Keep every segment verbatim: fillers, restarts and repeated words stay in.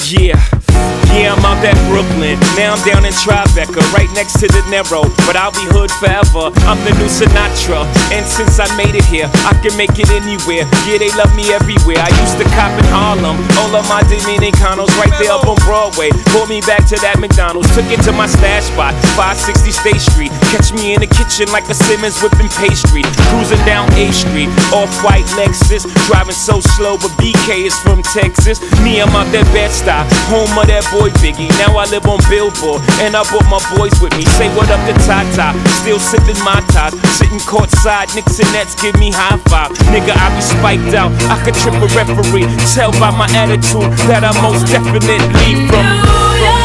Yeah, yeah, I'm out at Brooklyn. Now I'm down in Tribeca, right next to the Narrow. But I'll be hood forever, I'm the new Sinatra. And since I made it here, I can make it anywhere. Yeah, they love me everywhere. I used to cop in Harlem, all of my Dominicanos right there up on Broadway. Pulled me back to that McDonald's, took it to my stash spot, five sixty State Street. Catch me in the kitchen like a Simmons whipping pastry. Cruising down A Street, off-white Lexus. Driving so slow, but B K is from Texas. Me, I'm out that Bed-Stuy, home of that boy Biggie. Now I live on Billboard, and I brought my boys with me. Say what up to Tata, still sipping my ties. Sitting courtside, Knicks and Nets give me high five. Nigga, I be spiked out, I could trip a referee. Tell by my attitude that I most definitely from, from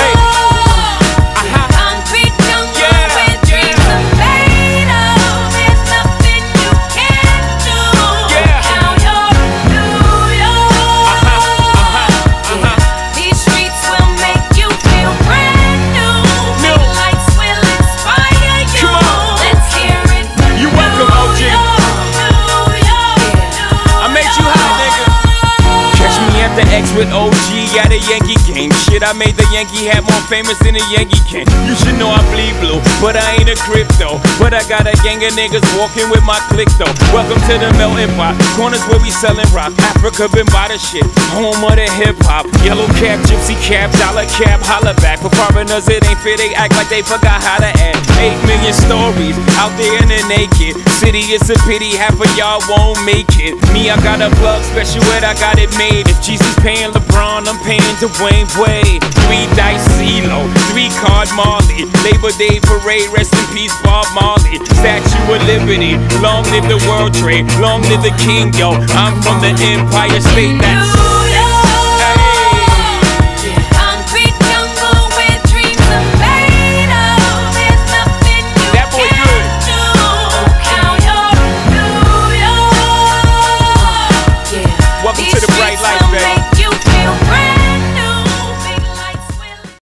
with O G at a Yankee game. Shit, I made the Yankee hat more famous than a Yankee can. You should know I bleed blue, but I ain't a crypto. But I got a gang of niggas walking with my click though. Welcome to the melting pot, corners where we selling rock. Africa been by the shit, home of the hip hop. Yellow cap, gypsy cap, dollar cap, holla back. For foreigners it ain't fair, they act like they forgot how to act. Eight million stories out there in the naked city. It's a pity half of y'all won't make it. Me, I got a plug special ed, I got it made. If Jesus paying LeBron, I'm paying Dwayne Wade. Three dice CeeLo, three card Marley. Labor Day parade, rest in peace Bob Marley. Statue of Liberty, long live the World Trade, long live the King, yo. I'm from the Empire State, that's